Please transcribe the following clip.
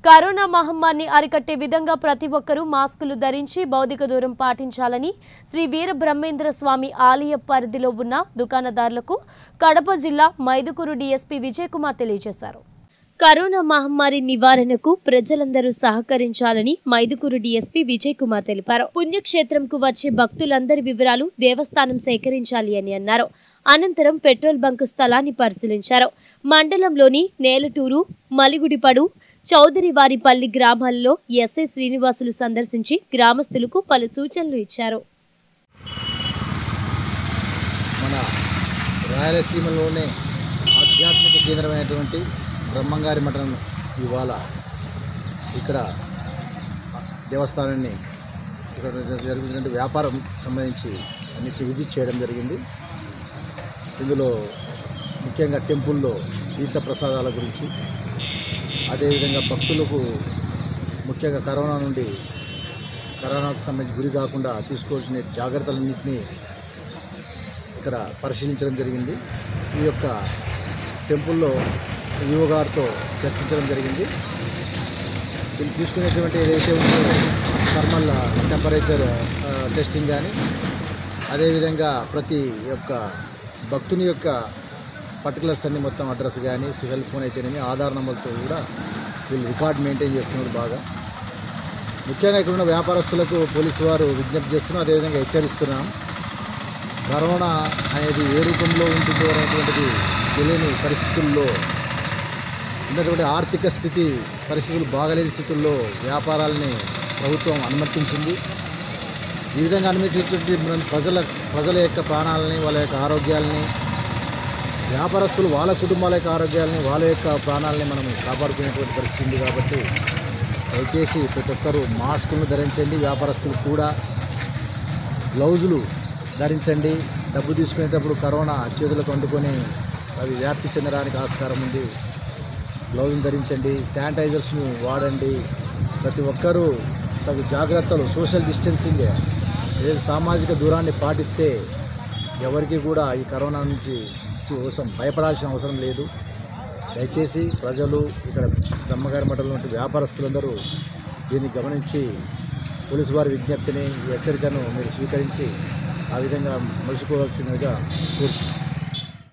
Corona మహమ్మారిని అరికట్టే విధంగా ప్రతి ఒక్కరూ మాస్కులు ధరించి భౌతిక దూరం పాటించాలని శ్రీ వీర బ్రహ్మేంద్ర స్వామి ఆలయ పరిధిలో ఉన్న దుకాణదారులకు కడప జిల్లా మైదుకూరు డీఎస్పీ విజయ్ కుమార్ తెలియజేశారు. కరోనా మహమ్మారి నివారణకు ప్రజలందరూ సహకరించాలని మైదుకూరు డీఎస్పీ విజయ్ కుమార్ తెలిపారు. పుణ్యక్షేత్రంకు వచ్చే భక్తులందరి వివరాలు దేవస్థానం సేకరించాలి అని అన్నారు. అనంతరం పెట్రోల్ బంక్ స్థలాన్ని పరిశీలించారు. మండలంలోని నేలటూరు, మలిగుడిపడు, చౌదరివారిపల్లి గ్రామాల్లో ఎస్ఐ శ్రీనివాసులు సందర్శించి గ్రామస్తులకు పలు సూచనలు ఇచ్చారు. మన రాయలసీమలోనే ఆధ్యాత్మిక కేంద్రమైనటువంటి బ్రహ్మంగారి మఠం ఇవాళ ఇక్కడ దేవస్థానాన్ని ఇక్కడ జరుగుతున్న వ్యాపారం సంబంధించి అన్నిటిని విజిట్ చేయడం జరిగింది. ఇందులో ముఖ్యంగా టెంపుల్లో తీర్థ ప్రసాదాల గురించి, అదేవిధంగా భక్తులకు ముఖ్యంగా కరోనాకు సంబంధించి గురి కాకుండా తీసుకోవాల్సిన జాగ్రత్తలన్నింటినీ ఇక్కడ పరిశీలించడం జరిగింది. ఈ యొక్క టెంపుల్లో ఈవో గారితో చర్చించడం జరిగింది. వీళ్ళు తీసుకునేటువంటి ఏదైతే ఉందో థర్మల్ టెంపరేచర్ టెస్టింగ్ కానీ, అదేవిధంగా ప్రతి యొక్క భక్తుని యొక్క పర్టికులర్స్ అన్ని మొత్తం అడ్రస్ కానీ, సెల్ ఫోన్ అయితేనేమి, ఆధార్ నెంబర్తో కూడా వీళ్ళు రికార్డ్ మెయింటైన్ చేస్తున్నారు. బాగా ముఖ్యంగా ఇక్కడ ఉన్న వ్యాపారస్తులకు పోలీసు వారు విజ్ఞప్తి చేస్తున్నారు, అదేవిధంగా హెచ్చరిస్తున్నాం. కరోనా అనేది ఏ రూపంలో ఉంటుందో అనేటువంటిది తెలియని పరిస్థితుల్లో ఉన్నటువంటి ఆర్థిక పరిస్థితులు బాగలేని స్థితుల్లో వ్యాపారాలని ప్రభుత్వం అనుమతించింది. ఈ విధంగా అనుమతించేటువంటి ప్రజల యొక్క ప్రాణాలని, వాళ్ళ యొక్క ఆరోగ్యాలని, వ్యాపారస్తులు వాళ్ళ కుటుంబాల యొక్క ఆరోగ్యాలని, వాళ్ళ యొక్క ప్రాణాలని మనం కాపాడుకునేటువంటి పరిస్థితి ఉంది. కాబట్టి దయచేసి ప్రతి ఒక్కరూ మాస్కులను ధరించండి. వ్యాపారస్తులు కూడా గ్లౌజులు ధరించండి. డబ్బు తీసుకునేటప్పుడు కరోనా చేతులకు అంటుకొని అవి వ్యాప్తి చెందడానికి ఆస్కారం ఉంది. గ్లౌజులు ధరించండి, శానిటైజర్స్ను వాడండి. ప్రతి ఒక్కరూ తగు జాగ్రత్తలు, సోషల్ డిస్టెన్సింగ్, సామాజిక దూరాన్ని పాటిస్తే ఎవరికి కూడా ఈ కరోనా కోసం భయపడాల్సిన అవసరం లేదు. దయచేసి ప్రజలు, ఇక్కడ బ్రహ్మగారి మఠంలో ఉంటే వ్యాపారస్తులందరూ దీన్ని గమనించి పోలీసు వారి విజ్ఞప్తిని, ఈ హెచ్చరికను మీరు స్వీకరించి ఆ విధంగా మలుచుకోవాల్సినదిగా కోరుతున్నాను.